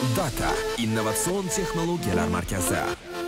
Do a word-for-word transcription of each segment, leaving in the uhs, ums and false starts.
Data innovatsion texnologiyalar markazi.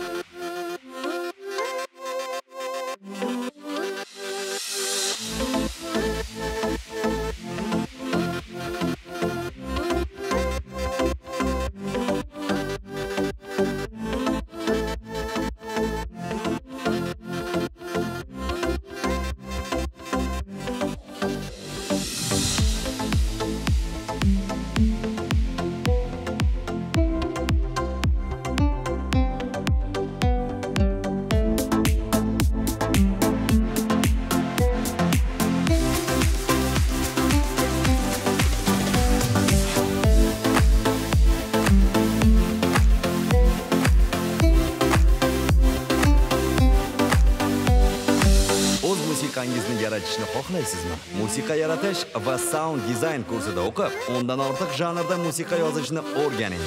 Musiqangizni yaratishni xohlaysizmi? Musiqa yaratish va sound dizayn kursida o'qib, o'ndan ortiq janrda musiqa yozishni o'rganing.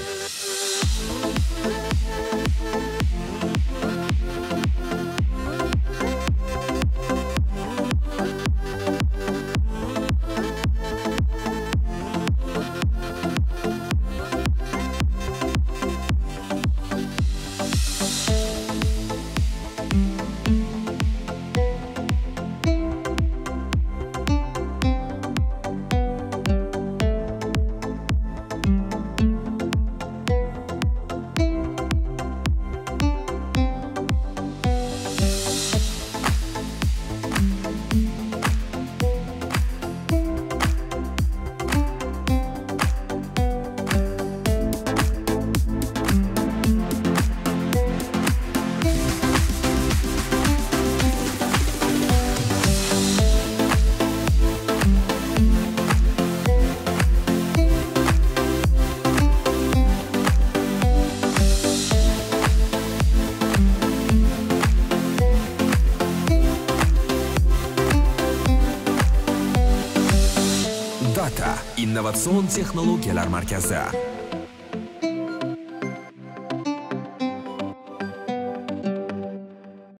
Data innovatsion texnologiyalar markazi.